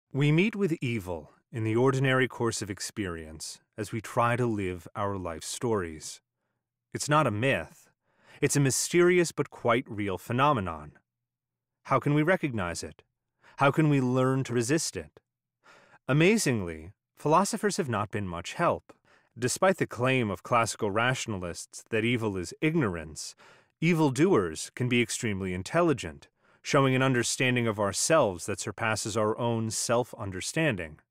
We meet with evil in the ordinary course of experience as we try to live our life stories. It's not a myth. It's a mysterious but quite real phenomenon. How can we recognize it? How can we learn to resist it? Amazingly, philosophers have not been much help. Despite the claim of classical rationalists that evil is ignorance, evildoers can be extremely intelligent, showing an understanding of ourselves that surpasses our own self-understanding.